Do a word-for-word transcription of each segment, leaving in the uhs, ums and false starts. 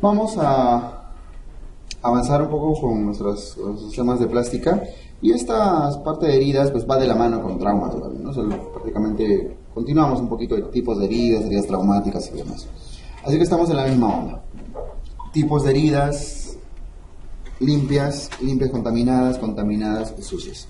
Vamos a avanzar un poco con nuestros, nuestros temas de plástica, y esta parte de heridas pues va de la mano con traumas, ¿no? O sea, prácticamente continuamos un poquito de tipos de heridas, heridas traumáticas y demás. Así que estamos en la misma onda. Tipos de heridas: limpias, limpias contaminadas, contaminadas y sucias.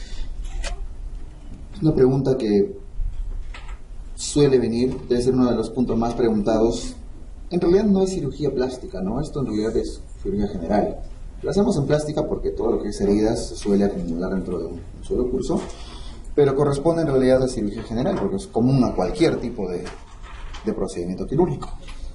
Es una pregunta que suele venir, debe ser uno de los puntos más preguntados. En realidad no es cirugía plástica, ¿no? Esto en realidad es cirugía general. Lo hacemos en plástica porque todo lo que es heridas se suele acumular dentro de un, un solo curso, pero corresponde en realidad a cirugía general porque es común a cualquier tipo de, de procedimiento quirúrgico.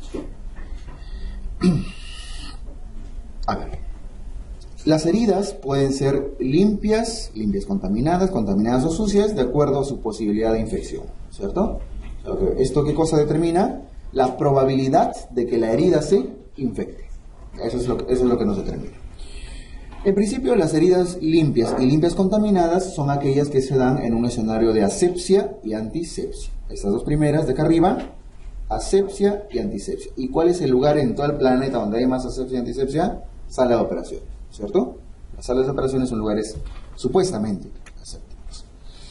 A ver, las heridas pueden ser limpias, limpias contaminadas, contaminadas o sucias, de acuerdo a su posibilidad de infección, ¿cierto? ¿Esto qué cosa determina? La probabilidad de que la herida se infecte. Eso es lo que, eso es lo que nos determina. En principio, las heridas limpias y limpias contaminadas son aquellas que se dan en un escenario de asepsia y antisepsia. Estas dos primeras de acá arriba, asepsia y antisepsia. ¿Y cuál es el lugar en todo el planeta donde hay más asepsia y antisepsia? Sala de operaciones, ¿cierto? Las salas de operaciones son lugares supuestamente asépticos.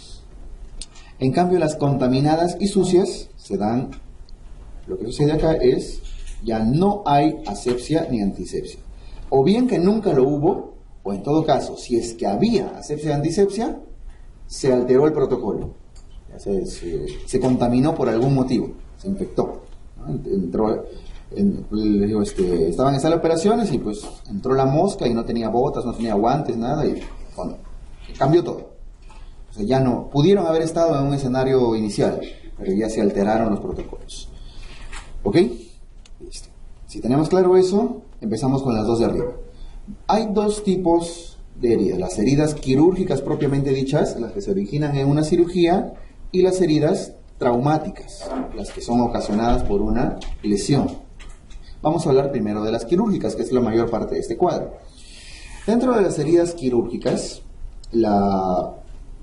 En cambio, las contaminadas y sucias se dan, lo que sucede acá es, ya no hay asepsia ni antisepsia. O bien que nunca lo hubo, o en todo caso, si es que había asepsia y antisepsia, se alteró el protocolo. Se, se, se contaminó por algún motivo, se infectó, ¿no? Entró, en, les digo, este, estaban en sala de operaciones y pues entró la mosca y no tenía botas, no tenía guantes, nada, y bueno, cambió todo. O sea, ya no, pudieron haber estado en un escenario inicial, pero ya se alteraron los protocolos. ¿Ok? Listo. Si tenemos claro eso, empezamos con las dos de arriba. Hay dos tipos de heridas: las heridas quirúrgicas propiamente dichas, las que se originan en una cirugía, y las heridas traumáticas, las que son ocasionadas por una lesión. Vamos a hablar primero de las quirúrgicas, que es la mayor parte de este cuadro. Dentro de las heridas quirúrgicas, la,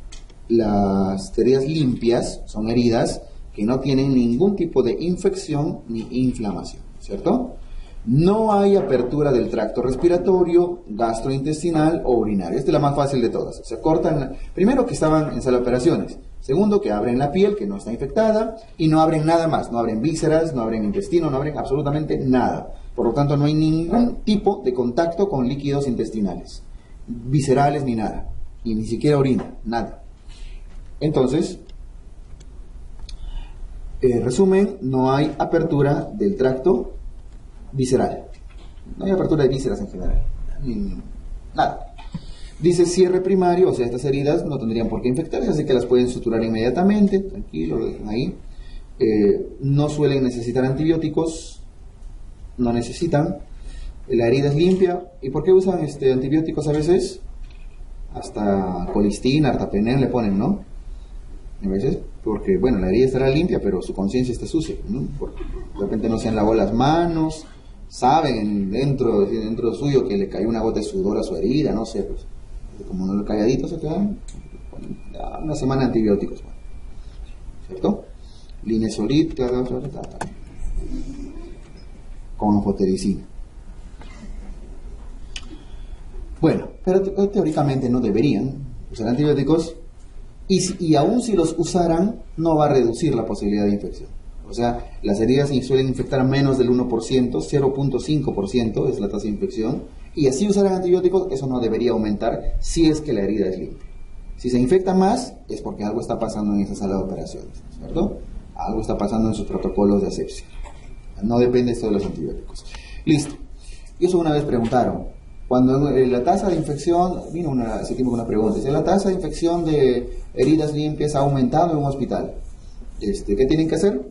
las heridas limpias son heridas que no tienen ningún tipo de infección ni inflamación, ¿cierto? No hay apertura del tracto respiratorio, gastrointestinal o urinario. Esta es la más fácil de todas. Se cortan, primero, que estaban en sala de operaciones. Segundo, que abren la piel, que no está infectada, y no abren nada más. No abren vísceras, no abren intestino, no abren absolutamente nada. Por lo tanto, no hay ningún tipo de contacto con líquidos intestinales, viscerales ni nada. Y ni siquiera orina, nada. Entonces, eh, resumen, no hay apertura del tracto visceral. No hay apertura de vísceras en general. Nada. Dice cierre primario, o sea, estas heridas no tendrían por qué infectarse, así que las pueden suturar inmediatamente. Tranquilo, lo dejan ahí. Eh, no suelen necesitar antibióticos. No necesitan. La herida es limpia. ¿Y por qué usan este, antibióticos a veces? Hasta colistina, artapenén le ponen, ¿no? A veces, porque, bueno, la herida estará limpia, pero su conciencia está sucia, ¿no? Porque de repente no se han lavado las manos, saben dentro, dentro suyo que le cayó una gota de sudor a su herida, no sé, pues, como no le calladito se quedan, una semana de antibióticos, bueno, ¿cierto? Linezolid, con anfotericina. Bueno, pero te teóricamente no deberían usar antibióticos, y, y aún si los usaran, no va a reducir la posibilidad de infección. O sea, las heridas suelen infectar menos del uno por ciento, cero punto cinco por ciento es la tasa de infección, y así usarán antibióticos, eso no debería aumentar si es que la herida es limpia. Si se infecta más, es porque algo está pasando en esa sala de operaciones, ¿cierto? Algo está pasando en sus protocolos de asepsia. No depende esto de los antibióticos. Listo. Y eso una vez preguntaron, cuando la tasa de infección, vino una, hace tiempo una pregunta, dice, la tasa de infección de heridas limpias ha aumentado en un hospital. Este, ¿qué tienen que hacer?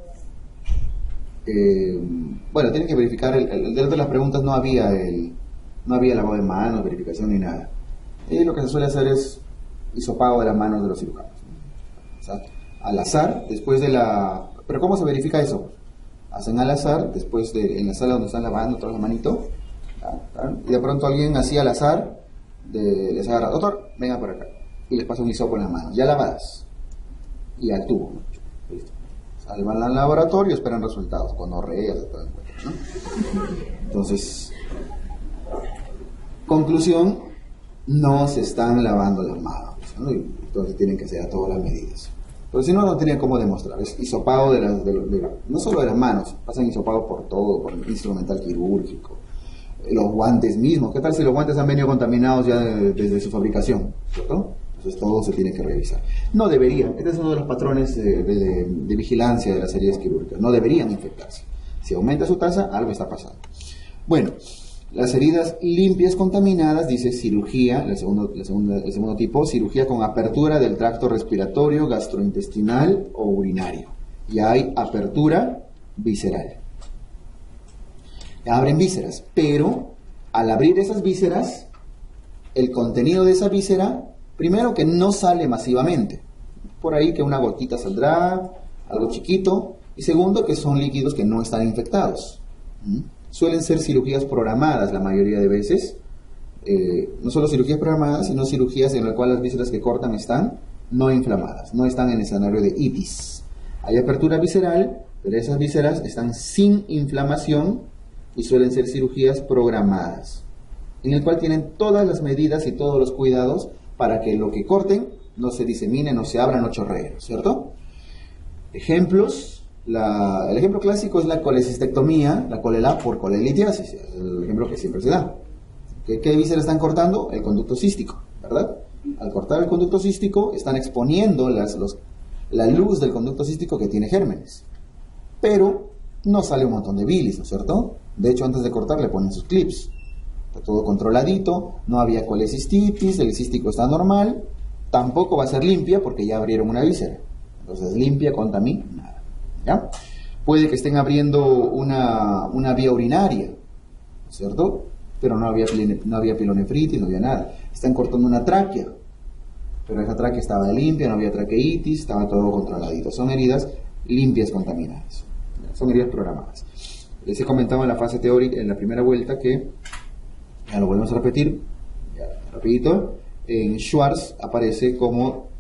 Eh, bueno, tienen que verificar, el, el, dentro de las preguntas no había el, no había lavado de manos, verificación ni nada. Y lo que se suele hacer es hisopado de las manos de los cirujanos. O sea, al azar, después de la... ¿Pero cómo se verifica eso? Hacen al azar, después de, en la sala donde están lavando, toda la manito, y de pronto alguien así al azar de, les agarra, doctor, venga por acá, y les pasa un hisopo en las manos, ya lavadas, y al tubo, ¿no? Listo. Van al laboratorio, esperan resultados, gonorrea, se todo encuentro. ¿no? Entonces, conclusión, no se están lavando las manos, ¿no? Y entonces tienen que hacer a todas las medidas. Pero si no, no tienen cómo demostrar. Es hisopado de las, de, de, no solo de las manos, pasan hisopado por todo, por el instrumental quirúrgico, los guantes mismos. ¿Qué tal si los guantes han venido contaminados ya de, desde su fabricación? ¿Cierto? Entonces todo se tiene que revisar. No deberían, este es uno de los patrones de, de, de vigilancia de las heridas quirúrgicas, no deberían infectarse. Si aumenta su tasa, algo está pasando. Bueno, las heridas limpias contaminadas, dice cirugía, el segundo, el segundo, el segundo tipo, cirugía con apertura del tracto respiratorio, gastrointestinal o urinario. Ya hay apertura visceral. Abren vísceras, pero al abrir esas vísceras, el contenido de esa víscera, primero que no sale masivamente, por ahí que una gotita saldrá, algo chiquito, y segundo que son líquidos que no están infectados. ¿Mm? Suelen ser cirugías programadas la mayoría de veces, eh, no solo cirugías programadas, sino cirugías en las cuales las vísceras que cortan están no inflamadas, no están en escenario de itis. Hay apertura visceral, pero esas vísceras están sin inflamación y suelen ser cirugías programadas, en el cual tienen todas las medidas y todos los cuidados para que lo que corten no se disemine, no se abra, no chorree, ¿cierto? Ejemplos. La, el ejemplo clásico es la colecistectomía, la colela por colelitiasis, es el ejemplo que siempre se da. ¿Qué, qué víscera están cortando? El conducto cístico, ¿verdad? Al cortar el conducto cístico están exponiendo las, los, la luz del conducto cístico que tiene gérmenes, pero no sale un montón de bilis, ¿no es cierto? De hecho, antes de cortar le ponen sus clips, está todo controladito, no había colecistitis, el cístico está normal, tampoco va a ser limpia porque ya abrieron una víscera, entonces limpia, contaminada. ¿Ya? Puede que estén abriendo una, una vía urinaria, ¿cierto? Pero no había, no había pilonefritis, no había nada. Están cortando una tráquea, pero esa tráquea estaba limpia, no había traqueitis, estaba todo controladito. Son heridas limpias contaminadas, son heridas programadas. Les he comentado en la fase teórica, en la primera vuelta, que, ya lo volvemos a repetir, ya, rapidito, en Schwartz aparece como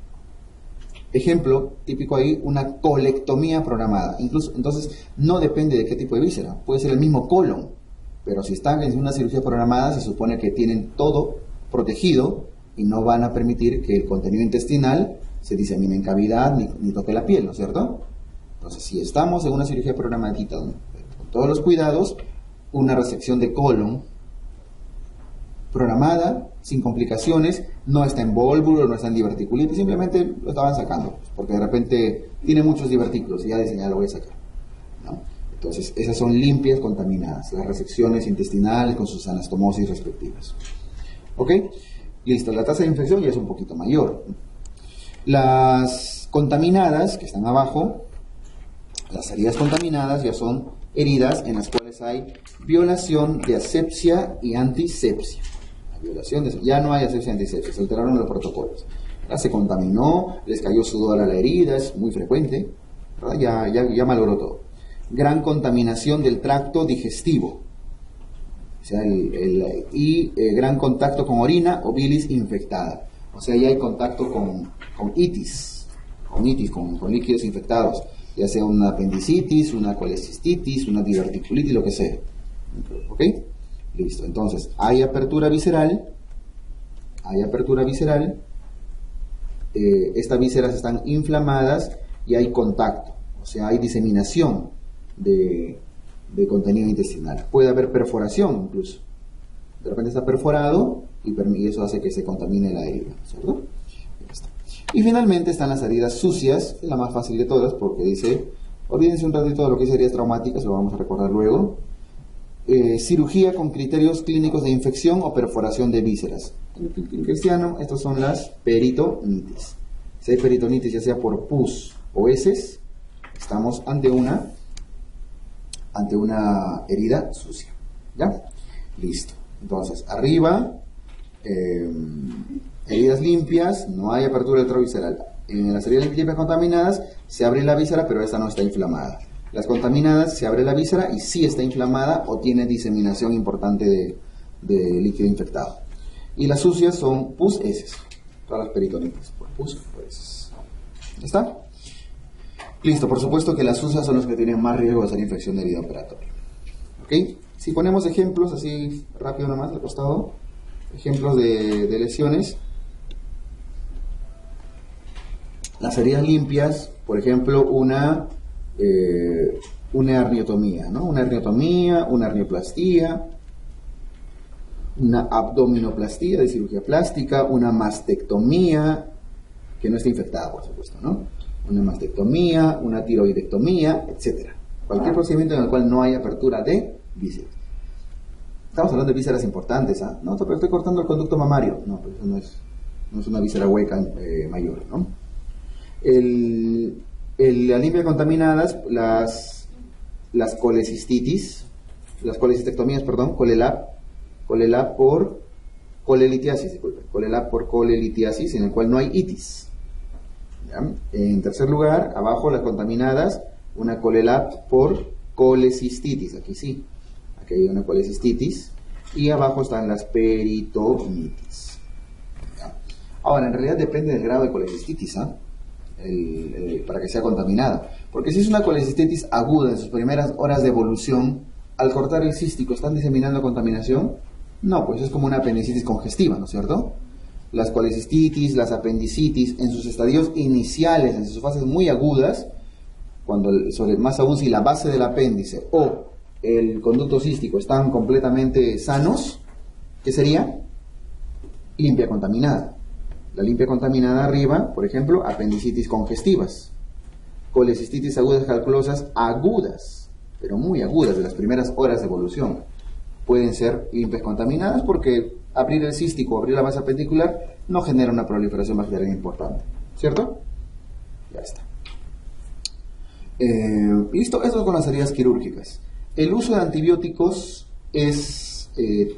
ejemplo típico ahí, una colectomía programada. Incluso, entonces, no depende de qué tipo de víscera. Puede ser el mismo colon, pero si están en una cirugía programada, se supone que tienen todo protegido y no van a permitir que el contenido intestinal se disemine en cavidad ni, ni toque la piel, ¿no es cierto? Entonces, si estamos en una cirugía programadita, con todos los cuidados, una resección de colon programada, sin complicaciones, no está en volvulo, no está en diverticulitis, simplemente lo estaban sacando, porque de repente tiene muchos divertículos y ya dicen, ya lo voy a sacar, ¿no? Entonces, esas son limpias contaminadas, las resecciones intestinales con sus anastomosis respectivas. ¿Ok? Listo, la tasa de infección ya es un poquito mayor. Las contaminadas, que están abajo, las heridas contaminadas ya son heridas en las cuales hay violación de asepsia y antisepsia. Violación de, ya no hay asepsia y antisepsia, se alteraron los protocolos. Ya se contaminó, les cayó sudor a la herida, es muy frecuente, ¿verdad? Ya, ya, ya malogró todo. Gran contaminación del tracto digestivo, o sea, el, el, y eh, gran contacto con orina o bilis infectada. O sea, ya hay contacto con, con itis, con itis, con, con líquidos infectados, ya sea una apendicitis, una colecistitis, una diverticulitis, lo que sea. ¿Ok? Listo, entonces, hay apertura visceral, hay apertura visceral, eh, estas vísceras están inflamadas y hay contacto, o sea, hay diseminación de, de contenido intestinal. Puede haber perforación incluso, de repente está perforado y, y eso hace que se contamine la herida, ¿cierto? Y finalmente están las heridas sucias, es la más fácil de todas porque dice, olvídense un ratito de lo que es heridas traumáticas, lo vamos a recordar luego. Eh, cirugía con criterios clínicos de infección o perforación de vísceras. En cristiano, estas son las peritonitis. Si hay peritonitis, ya sea por pus o heces, estamos ante una, ante una herida sucia. ¿Ya? Listo. Entonces, arriba, eh, heridas limpias, no hay apertura del tracto visceral. En las heridas limpias contaminadas, se abre la víscera, pero esta no está inflamada. Las contaminadas, se abre la víscera y sí está inflamada o tiene diseminación importante de, de líquido infectado. Y las sucias son pus, heces. Todas las peritonitis, por pus o heces. ¿Ya está? Listo, por supuesto que las sucias son las que tienen más riesgo de hacer infección de herida operatoria. ¿Ok? Si ponemos ejemplos así rápido nomás al costado, ejemplos de, de lesiones, las heridas limpias, por ejemplo, una, eh, una herniostomía, ¿no? Una herniostomía, una hernioplastia, una abdominoplastía de cirugía plástica, una mastectomía, que no esté infectada, por supuesto, ¿no? Una mastectomía, una tiroidectomía, etcétera. Cualquier procedimiento en el cual no hay apertura de vísceras. Estamos hablando de vísceras importantes, ¿ah? No, pero estoy cortando el conducto mamario. No, pero eso no es, no es una víscera hueca eh, mayor, ¿no? El, el, la limpia contaminadas, las, las colecistitis, las colecistectomías, perdón, colelab, colelab por colelitiasis, disculpen, colelab por colelitiasis, en el cual no hay itis. ¿Ya? En tercer lugar, abajo las contaminadas, una colelab por colecistitis, aquí sí, aquí hay una colecistitis, y abajo están las peritonitis. ¿Ya? Ahora, en realidad depende del grado de colecistitis, ¿ah? El, el, para que sea contaminada, porque si es una colecistitis aguda en sus primeras horas de evolución, al cortar el cístico, ¿están diseminando contaminación? No, pues es como una apendicitis congestiva, ¿no es cierto? Las colecistitis, las apendicitis, en sus estadios iniciales, en sus fases muy agudas, cuando sobre, más aún si la base del apéndice o el conducto cístico están completamente sanos, ¿qué sería? Limpia contaminada. La limpia contaminada arriba, por ejemplo, apendicitis congestivas, colecistitis agudas calculosas agudas, pero muy agudas, de las primeras horas de evolución. Pueden ser limpias contaminadas porque abrir el cístico o abrir la base apendicular no genera una proliferación bacteriana importante, ¿cierto? Ya está. Eh, listo, eso con las heridas quirúrgicas. El uso de antibióticos es, eh,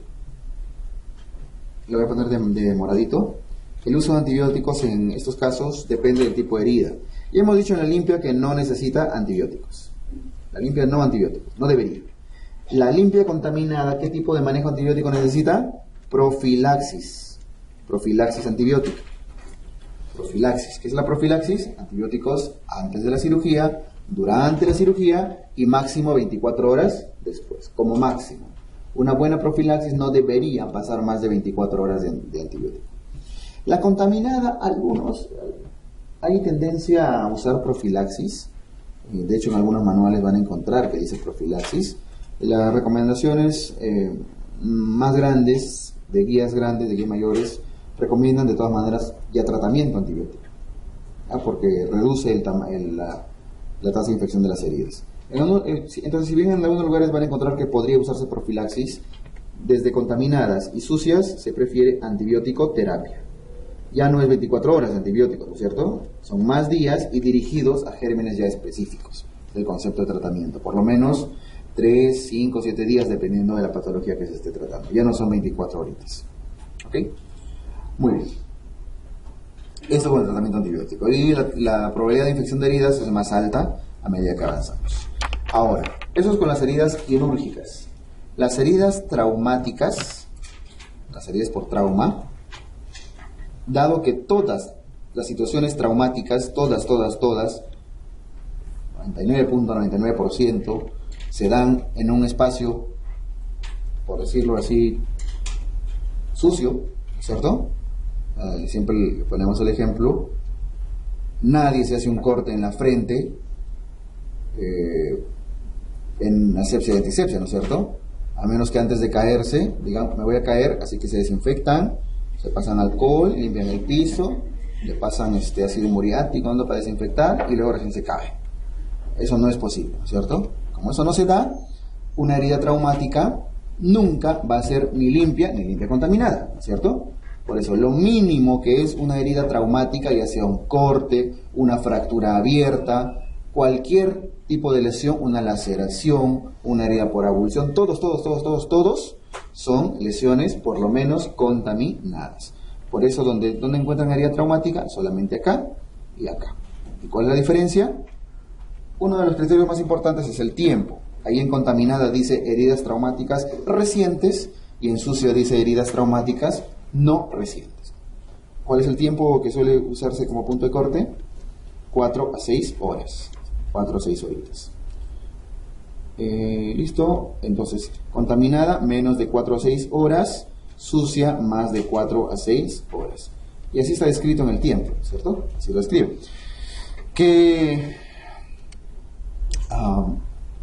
lo voy a poner de, de moradito. El uso de antibióticos en estos casos depende del tipo de herida. Y hemos dicho en la limpia que no necesita antibióticos. La limpia no antibióticos, no debería. La limpia contaminada, ¿qué tipo de manejo antibiótico necesita? Profilaxis. Profilaxis antibiótica. Profilaxis. ¿Qué es la profilaxis? Antibióticos antes de la cirugía, durante la cirugía y máximo veinticuatro horas después, como máximo. Una buena profilaxis no debería pasar más de veinticuatro horas de, de antibiótico. La contaminada, algunos, hay tendencia a usar profilaxis. De hecho, en algunos manuales van a encontrar que dice profilaxis. Las recomendaciones eh, más grandes, de guías grandes, de guías mayores, recomiendan de todas maneras ya tratamiento antibiótico, ¿ya? Porque reduce el el, la, la tasa de infección de las heridas. En uno, eh, entonces, si bien en algunos lugares van a encontrar que podría usarse profilaxis, desde contaminadas y sucias se prefiere antibiótico terapia. Ya no es veinticuatro horas de antibióticos, ¿no es cierto? Son más días y dirigidos a gérmenes ya específicos del concepto de tratamiento. Por lo menos tres, cinco, siete días dependiendo de la patología que se esté tratando. Ya no son veinticuatro horitas. ¿Ok? Muy bien. Esto con el tratamiento antibiótico. Y la, la probabilidad de infección de heridas es más alta a medida que avanzamos. Ahora, eso es con las heridas quirúrgicas. Las heridas traumáticas, las heridas por trauma, dado que todas las situaciones traumáticas, todas, todas, todas, noventa y nueve punto noventa y nueve por ciento, se dan en un espacio, por decirlo así, sucio, ¿cierto? Uh, siempre ponemos el ejemplo, nadie se hace un corte en la frente eh, en asepsia y antisepsia, ¿no es cierto? A menos que antes de caerse, digan, me voy a caer, así que se desinfectan, se pasan alcohol, limpian el piso, le pasan este ácido muriático para desinfectar y luego recién se cae. Eso no es posible, ¿no es cierto? Como eso no se da, una herida traumática nunca va a ser ni limpia ni limpia contaminada, ¿no es cierto? Por eso lo mínimo que es una herida traumática, ya sea un corte, una fractura abierta, cualquier tipo de lesión, una laceración, una herida por abulsión, todos, todos, todos, todos, todos son lesiones por lo menos contaminadas. Por eso, ¿dónde, dónde encuentran herida traumática? Solamente acá y acá. ¿Y cuál es la diferencia? Uno de los criterios más importantes es el tiempo. Ahí en contaminada dice heridas traumáticas recientes y en sucio dice heridas traumáticas no recientes. ¿Cuál es el tiempo que suele usarse como punto de corte? cuatro a seis horas. cuatro a seis horitas. Eh, listo, entonces contaminada menos de cuatro a seis horas, sucia más de cuatro a seis horas. Y así está escrito en el tiempo, ¿cierto? Así lo escribe. ¿Qué, um,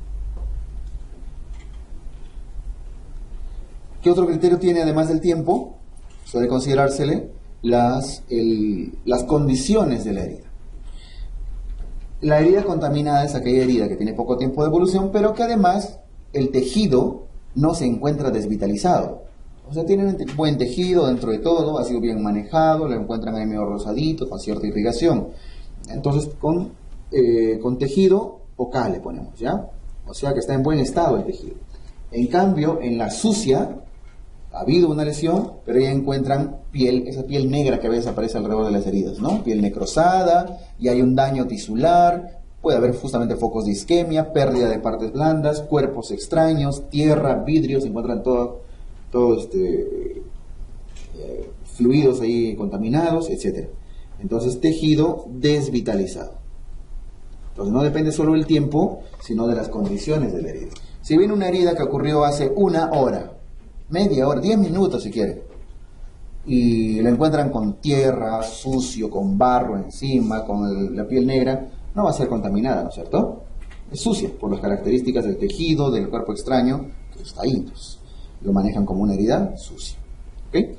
¿qué otro criterio tiene además del tiempo? Suele considerársele las, el, las condiciones de la herida. La herida contaminada es aquella herida que tiene poco tiempo de evolución, pero que además el tejido no se encuentra desvitalizado. O sea, tiene un buen tejido dentro de todo, ha sido bien manejado, lo encuentran ahí medio rosadito, con cierta irrigación. Entonces, con, eh, con tejido OK le ponemos, ¿ya? O sea que está en buen estado el tejido. En cambio, en la sucia, ha habido una lesión, pero ya encuentran piel, esa piel negra que a veces aparece alrededor de las heridas, ¿no? Piel necrosada, y hay un daño tisular, puede haber justamente focos de isquemia, pérdida de partes blandas, cuerpos extraños, tierra, vidrio, se encuentran todos todo este, eh, fluidos ahí contaminados, etcétera. Entonces, tejido desvitalizado. Entonces, no depende solo del tiempo, sino de las condiciones de la herida. Si viene una herida que ocurrió hace una hora, media hora, diez minutos si quiere, y lo encuentran con tierra, sucio, con barro encima, con el, la piel negra, no va a ser contaminada, ¿no es cierto? Es sucia por las características del tejido, del cuerpo extraño, que está ahí, entonces lo manejan como una herida sucia. ¿Okay?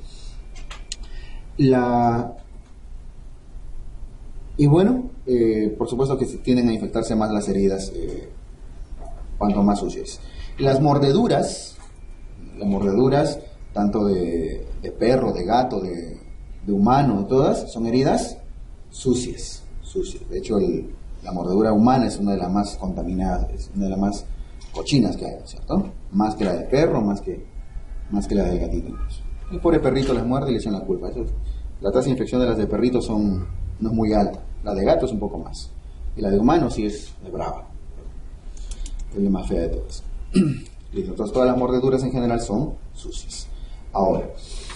La... Y bueno, eh, por supuesto que tienden a infectarse más las heridas eh, cuanto más sucias. Las mordeduras, las mordeduras tanto de, de perro, de gato, de, de humano, todas son heridas sucias, sucias. De hecho, el, la mordedura humana es una de las más contaminadas, es una de las más cochinas que hay, ¿cierto? Más que la del perro, más que, más que la del gatito. El pobre perrito les muerde y le echan la culpa. Eso es, la tasa de infección de las de perrito son, no es muy alta. La de gato es un poco más. Y la de humano sí es, es brava. Es la más fea de todas. Listo. Entonces todas las mordeduras en general son sucias. Ahora,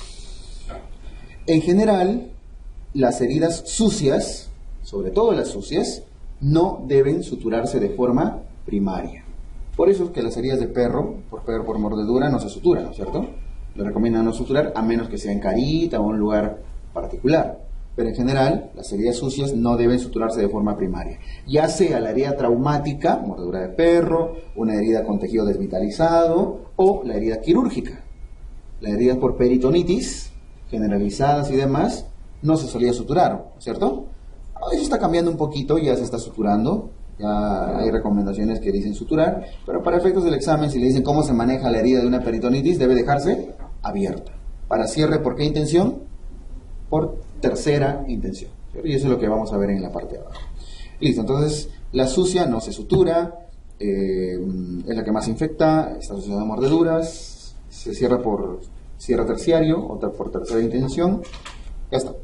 en general, las heridas sucias, sobre todo las sucias, no deben suturarse de forma primaria. Por eso es que las heridas de perro, por perro por mordedura, no se suturan, ¿no es cierto? Le recomiendan no suturar a menos que sea en carita o en un lugar particular. Pero en general, las heridas sucias no deben suturarse de forma primaria. Ya sea la herida traumática, mordedura de perro, una herida con tejido desvitalizado, o la herida quirúrgica. Las heridas por peritonitis, generalizadas y demás, no se solía suturar, ¿no es cierto? Eso está cambiando un poquito, ya se está suturando, ya hay recomendaciones que dicen suturar, pero para efectos del examen, si le dicen cómo se maneja la herida de una peritonitis, debe dejarse abierta. Para cierre, ¿por qué intención? Por tercera intención, ¿cierto? Y eso es lo que vamos a ver en la parte de abajo. Listo, entonces la sucia no se sutura, eh, es la que más infecta, está asociada a mordeduras, se cierra por cierre terciario, otra por tercera intención, ya está.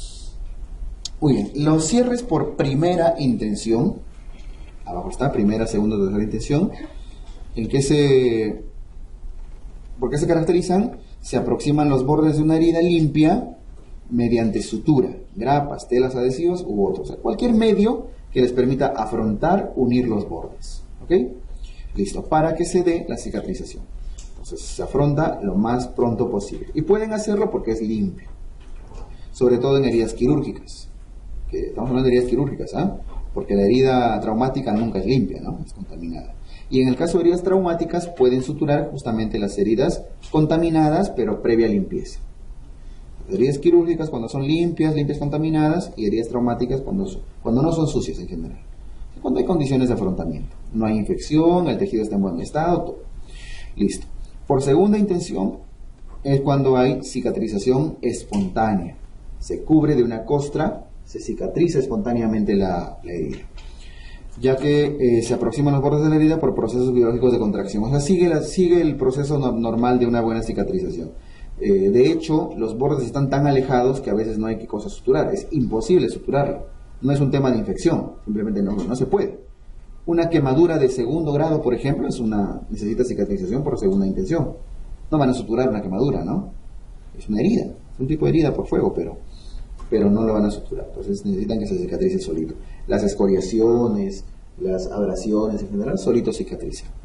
Muy bien, los cierres por primera intención, abajo está, primera, segunda, tercera intención, ¿en qué se, por qué se caracterizan? Se aproximan los bordes de una herida limpia mediante sutura, grapas, telas adhesivas u otros, o sea, cualquier medio que les permita afrontar, unir los bordes, ¿ok? Listo, para que se dé la cicatrización. Entonces se afronta lo más pronto posible. Y pueden hacerlo porque es limpio, sobre todo en heridas quirúrgicas, que estamos hablando de heridas quirúrgicas, ¿ah? ¿eh? Porque la herida traumática nunca es limpia, ¿no? Es contaminada. Y en el caso de heridas traumáticas pueden suturar justamente las heridas contaminadas, pero previa limpieza. Heridas quirúrgicas cuando son limpias, limpias contaminadas, y heridas traumáticas cuando, cuando no son sucias en general. Cuando hay condiciones de afrontamiento. No hay infección, el tejido está en buen estado, todo. Listo. Por segunda intención es cuando hay cicatrización espontánea. Se cubre de una costra, se cicatriza espontáneamente la, la herida. Ya que eh, se aproximan los bordes de la herida por procesos biológicos de contracción. O sea, sigue, la, sigue el proceso no, normal de una buena cicatrización. Eh, de hecho, los bordes están tan alejados que a veces no hay qué cosa suturar. Es imposible suturarlo. No es un tema de infección, simplemente no, no se puede. Una quemadura de segundo grado, por ejemplo, es una, necesita cicatrización por segunda intención. No van a suturar una quemadura, ¿no? Es una herida, es un tipo de herida por fuego, pero, pero no lo van a suturar. Entonces necesitan que se cicatrice solito. Las escoriaciones, las abrasiones en general, solito cicatrizan.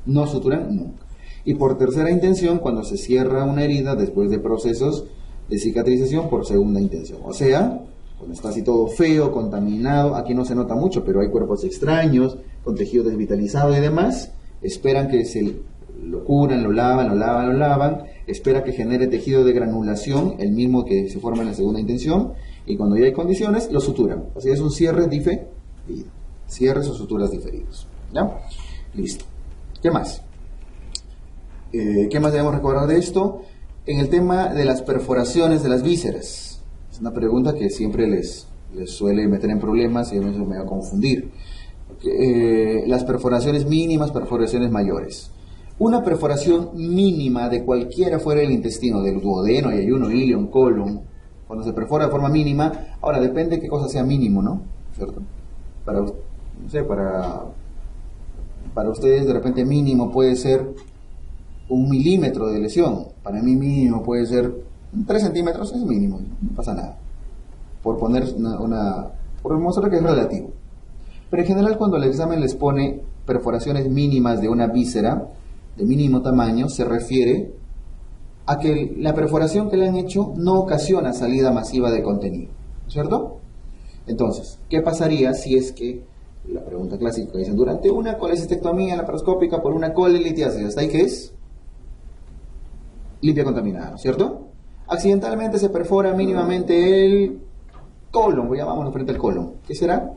No suturan nunca. Y por tercera intención, cuando se cierra una herida después de procesos de cicatrización por segunda intención. O sea, cuando está así todo feo, contaminado, aquí no se nota mucho, pero hay cuerpos extraños, con tejido desvitalizado y demás, esperan que se lo curan, lo lavan, lo lavan, lo lavan, espera que genere tejido de granulación, el mismo que se forma en la segunda intención, y cuando ya hay condiciones, lo suturan. Así es un cierre diferido. Cierres o suturas diferidos. ¿Ya? Listo. ¿Qué más? Eh, ¿Qué más debemos recordar de esto? En el tema de las perforaciones de las vísceras. Es una pregunta que siempre les, les suele meter en problemas y a veces me va a confundir. Eh, las perforaciones mínimas, perforaciones mayores. Una perforación mínima de cualquiera fuera del intestino, del duodeno, ayuno, ilion, colon, cuando se perfora de forma mínima, ahora depende de qué cosa sea mínimo, ¿no? ¿Cierto? Para, no sé, para, para ustedes de repente mínimo puede ser un milímetro de lesión, para mí mínimo puede ser tres centímetros, es mínimo, no pasa nada, por poner una, una por mostrar que es relativo. Pero en general cuando el examen les pone perforaciones mínimas de una víscera de mínimo tamaño, se refiere a que la perforación que le han hecho no ocasiona salida masiva de contenido, ¿cierto? Entonces, ¿qué pasaría si es que, la pregunta clásica que dicen, durante una colecistectomía laparoscópica por una colelitiasis, ¿hasta ahí qué es? Limpia contaminada, ¿cierto? Accidentalmente se perfora mínimamente el colon, voy a vámonos frente al colon, ¿qué será?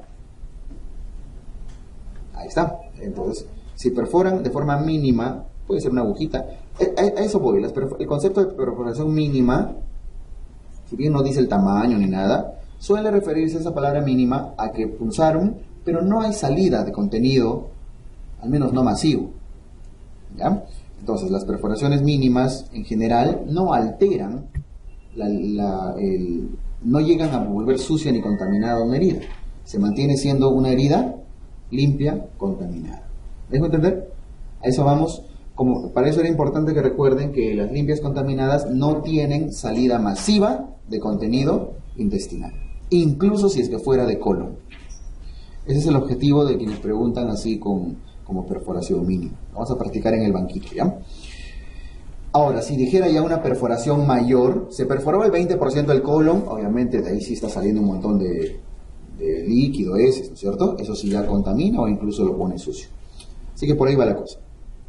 Ahí está. Entonces, si perforan de forma mínima, puede ser una agujita. A, a eso voy. Las el concepto de perforación mínima, si bien no dice el tamaño ni nada, suele referirse a esa palabra mínima a que punzaron, pero no hay salida de contenido, al menos no masivo. ¿Ya? Entonces, las perforaciones mínimas en general no alteran, la, la, el, no llegan a volver sucia ni contaminada una herida. Se mantiene siendo una herida limpia, contaminada. ¿Me dejo entender? A eso vamos. Como, para eso era importante que recuerden que las limpias contaminadas no tienen salida masiva de contenido intestinal, incluso si es que fuera de colon. Ese es el objetivo de quienes preguntan así con, como perforación mínima. Vamos a practicar en el banquito, ¿ya? Ahora, si dijera ya una perforación mayor, se perforó el veinte por ciento del colon, obviamente de ahí sí está saliendo un montón de, de líquido, heces, ¿no es cierto? Eso sí ya contamina o incluso lo pone sucio. Así que por ahí va la cosa.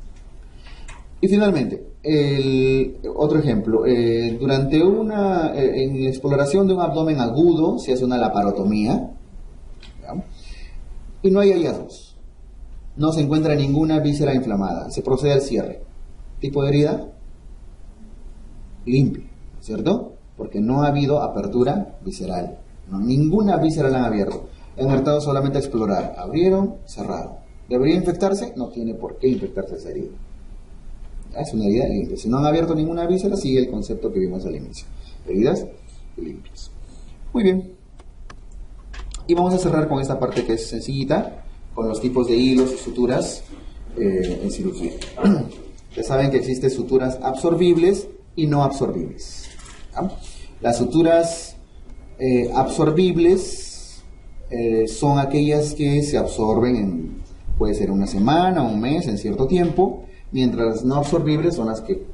Y finalmente, el, otro ejemplo, eh, durante una, eh, en la exploración de un abdomen agudo se hace una laparotomía, ¿ya? Y no hay hallazgos, no se encuentra ninguna víscera inflamada, se procede al cierre. ¿Tipo de herida? Limpia, ¿cierto? Porque no ha habido apertura visceral, no, ninguna víscera la han abierto, han hartado solamente a explorar, abrieron, cerraron. ¿Debería infectarse? No tiene por qué infectarse esa herida. Es una herida limpia. Si no han abierto ninguna víscera, sigue el concepto que vimos al inicio. Heridas limpias. Muy bien. Y vamos a cerrar con esta parte que es sencillita, con los tipos de hilos y suturas eh, en cirugía. Ya saben que existen suturas absorbibles y no absorbibles. ¿Ya? Las suturas eh, absorbibles eh, son aquellas que se absorben en, puede ser una semana o un mes, en cierto tiempo, mientras las no absorbibles son las que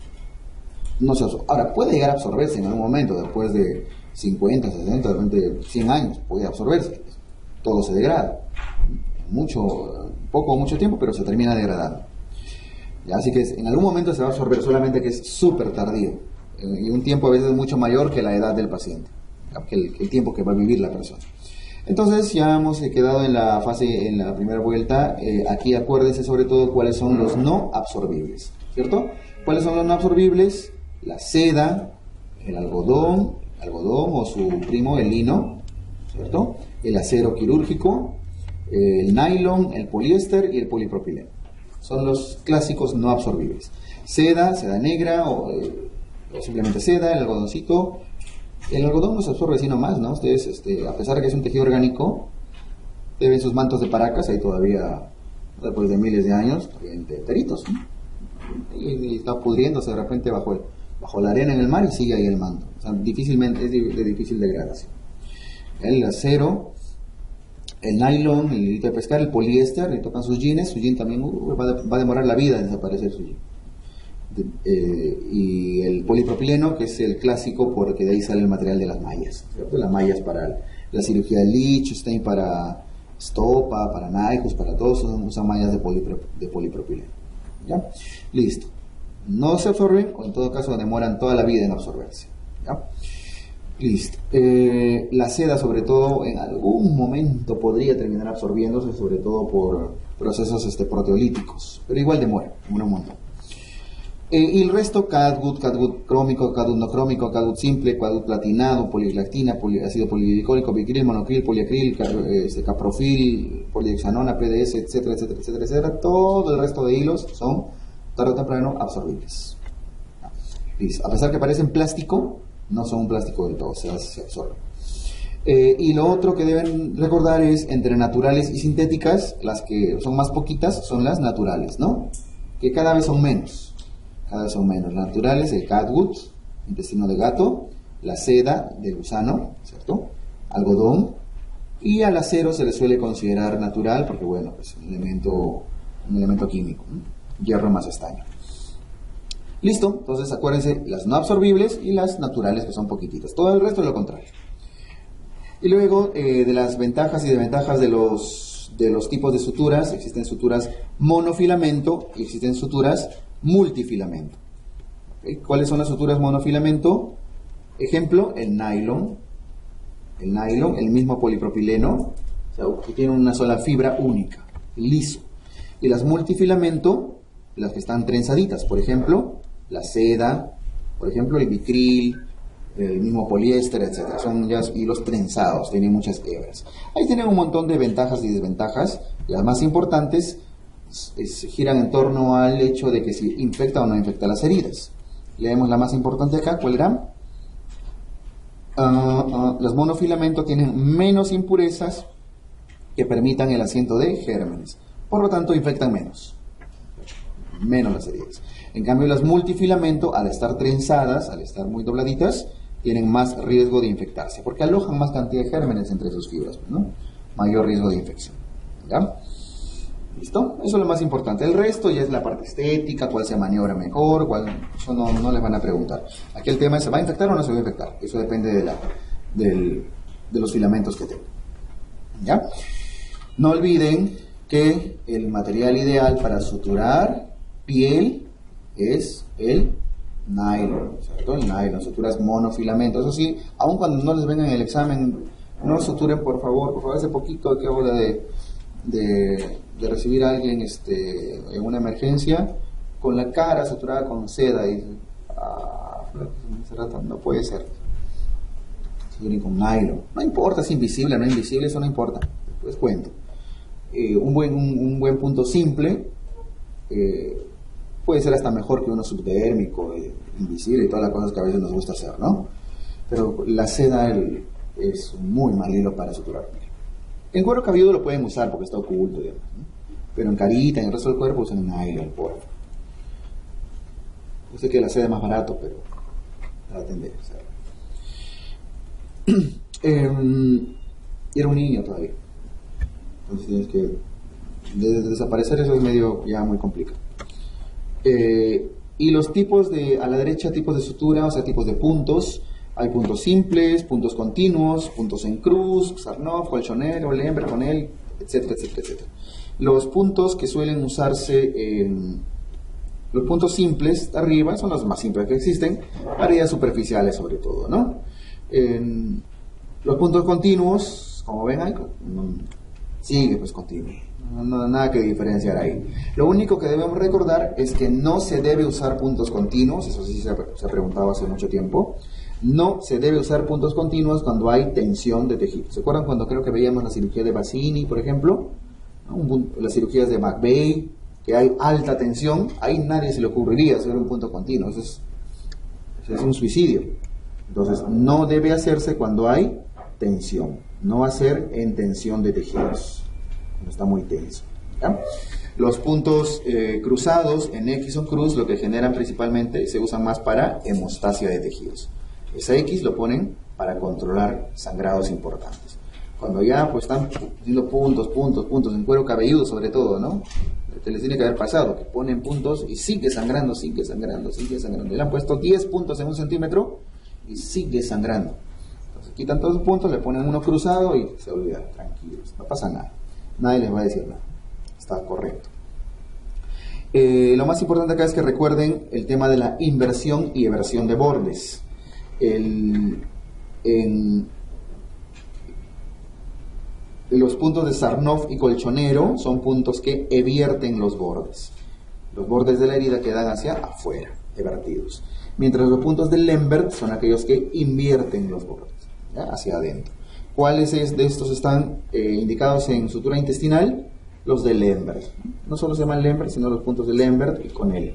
no se absorben. Ahora, puede llegar a absorberse en algún momento, después de cincuenta, sesenta, de repente cien años, puede absorberse. Todo se degrada. Mucho, poco o mucho tiempo, pero se termina degradando. ¿Ya? Así que en algún momento se va a absorber, solamente que es súper tardío. Y un tiempo a veces mucho mayor que la edad del paciente, que el, el tiempo que va a vivir la persona. Entonces ya hemos quedado en la fase, en la primera vuelta. Eh, aquí acuérdense sobre todo cuáles son los no absorbibles, ¿cierto? ¿Cuáles son los no absorbibles? La seda, el algodón, algodón o su primo, el lino, ¿cierto? El acero quirúrgico, el nylon, el poliéster y el polipropileno. Son los clásicos no absorbibles. Seda, seda negra o, eh, o simplemente seda, el algodoncito. El algodón no se absorbe sino más, ¿no? Ustedes, este, a pesar de que es un tejido orgánico, ven sus mantos de Paracas, ahí todavía, después de miles de años, enteritos, ¿no? Y, y está pudriéndose de repente bajo, el, bajo la arena en el mar y sigue ahí el manto. O sea, difícilmente, es de, de difícil degradación. El acero El nylon, el hilito de pescar, el poliéster, le tocan sus jeans, su jean también uh, va, a, va a demorar la vida en desaparecer su jean. De, eh, y el polipropileno, que es el clásico porque de ahí sale el material de las mallas, ¿cierto? Las mallas para la cirugía de Liechtenstein, para Stopa, para Nyquist, para todos usan mallas de, polipro, de polipropileno. ¿Ya? Listo. No se absorben, o en todo caso demoran toda la vida en absorberse. ¿Ya? Listo. Eh, la seda, sobre todo, en algún momento podría terminar absorbiéndose, sobre todo por procesos este, proteolíticos, pero igual demora, demora un montón. Eh, y el resto, catgut, catgut crómico, catgut no crómico, catgut simple, catgut platinado, poliglactina, poli, ácido polidicólico, bicril, monocril, poliacril, car, este, caprofil, polihexanona, P D S, etcétera, etcétera, etcétera, etcétera. Todo el resto de hilos son, tarde o temprano, absorbibles. Listo. A pesar que parecen plástico, no son un plástico del todo, o sea, se absorben. Eh, y lo otro que deben recordar es, entre naturales y sintéticas, las que son más poquitas son las naturales, ¿no? Que cada vez son menos, cada vez son menos. Las naturales, el catgut, intestino de gato, la seda del gusano, ¿cierto? Algodón, y al acero se le suele considerar natural, porque bueno, es un elemento, un elemento químico, ¿no? Hierro más estaño. Listo, entonces acuérdense, las no absorbibles y las naturales, que son poquititas. Todo el resto es lo contrario. Y luego, eh, de las ventajas y desventajas de los, de los tipos de suturas, existen suturas monofilamento y existen suturas multifilamento. ¿Okay? ¿Cuáles son las suturas monofilamento? Ejemplo, el nylon. El nylon, el mismo polipropileno, o sea, que tiene una sola fibra única, liso. Y las multifilamento, las que están trenzaditas, por ejemplo, la seda, por ejemplo, el bicril, el mismo poliéster, etcétera. Son ya hilos trenzados, tienen muchas hebras. Ahí tienen un montón de ventajas y desventajas. Las más importantes es, es, giran en torno al hecho de que si infecta o no infecta las heridas. Leemos la más importante acá, ¿cuál era? Uh, uh, los monofilamentos tienen menos impurezas que permitan el asiento de gérmenes. Por lo tanto, infectan menos. Menos las heridas. En cambio, las multifilamento, al estar trenzadas, al estar muy dobladitas, tienen más riesgo de infectarse, porque alojan más cantidad de gérmenes entre sus fibras, ¿no? Mayor riesgo de infección. ¿Ya? ¿Listo? Eso es lo más importante. El resto ya es la parte estética, cuál se maniobra mejor, cuál, eso no, no les van a preguntar. Aquí el tema es, ¿se va a infectar o no se va a infectar? Eso depende de, la, del, de los filamentos que tengan. ¿Ya? No olviden que el material ideal para suturar piel es el nylon, ¿cierto? El nylon, suturas monofilamento. Eso sí, aun cuando no les vengan en el examen, no suturen, por favor. Por favor, hace poquito que hablo de, de, de recibir a alguien este, en una emergencia con la cara suturada con seda y ah, no puede ser. Suturen con nylon. No importa si es invisible o no invisible, eso no importa. Después cuento. Eh, un, buen, un, un buen punto simple eh, puede ser hasta mejor que uno subdérmico, eh, invisible y todas las cosas que a veces nos gusta hacer, ¿no? Pero la seda el, es muy mal hilo para suturar piel. En cuero cabelludo lo pueden usar porque está oculto, digamos, ¿no? Pero en carita, en el resto del cuerpo usan nylon, por favor. Yo sé que la seda es más barato, pero traten de usarlo. eh, era un niño todavía. Entonces tienes que de, de desaparecer, eso es medio ya muy complicado. Eh, y los tipos de, a la derecha, tipos de sutura, o sea, tipos de puntos. Hay puntos simples, puntos continuos, puntos en cruz, Sarnoff, Colchonel, Olem, Berconel, etcétera, etcétera, etcétera. Los puntos que suelen usarse, eh, los puntos simples arriba son los más simples que existen, para heridas superficiales sobre todo, ¿no? Eh, los puntos continuos, como ven ahí, sigue pues continuo. No, no, nada que diferenciar ahí. Lo único que debemos recordar es que no se debe usar puntos continuos, eso sí se ha, se ha preguntado hace mucho tiempo. No se debe usar puntos continuos cuando hay tensión de tejido. ¿Se acuerdan cuando creo que veíamos la cirugía de Bassini, por ejemplo? ¿No? Las cirugías de McVeigh, que hay alta tensión, ahí nadie se le ocurriría hacer un punto continuo. Eso es, eso es un suicidio. Entonces, no debe hacerse cuando hay tensión. No hacer en tensión de tejidos. Está muy tenso, ¿ya? Los puntos eh, cruzados en X o cruz lo que generan principalmente se usan más para hemostasia de tejidos. Esa X lo ponen para controlar sangrados importantes. Cuando ya pues están haciendo puntos, puntos, puntos, en cuero cabelludo sobre todo, ¿no? Te les tiene que haber pasado, que ponen puntos y sigue sangrando, sigue sangrando, sigue sangrando. Le han puesto diez puntos en un centímetro y sigue sangrando. Entonces quitan todos los puntos, le ponen uno cruzado y se olvidan, tranquilos, no pasa nada. Nadie les va a decir nada. Está correcto. Eh, lo más importante acá es que recuerden el tema de la inversión y eversión de bordes. El, en los puntos de Sarnoff y Colchonero son puntos que evierten los bordes. Los bordes de la herida quedan hacia afuera, evertidos. Mientras los puntos de Lembert son aquellos que invierten los bordes, ¿ya? Hacia adentro. ¿Cuáles de estos están eh, indicados en sutura intestinal? Los de Lembert. No solo se llaman Lembert, sino los puntos de Lembert y Connell.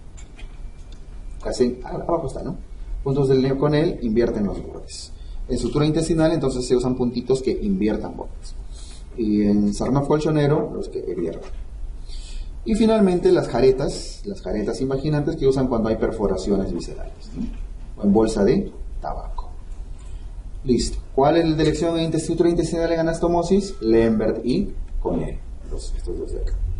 Casi abajo está, ¿no? Puntos de Connell invierten los bordes. En sutura intestinal, entonces se usan puntitos que inviertan bordes. Y en Sarnoff Colchonero, los que evierten. Y finalmente las jaretas, las jaretas imaginantes que usan cuando hay perforaciones viscerales, ¿no? O en bolsa de tabaco. Listo. ¿Cuál es la elección en sutura intestinal en anastomosis? Lembert y Connell. Estos dos de acá.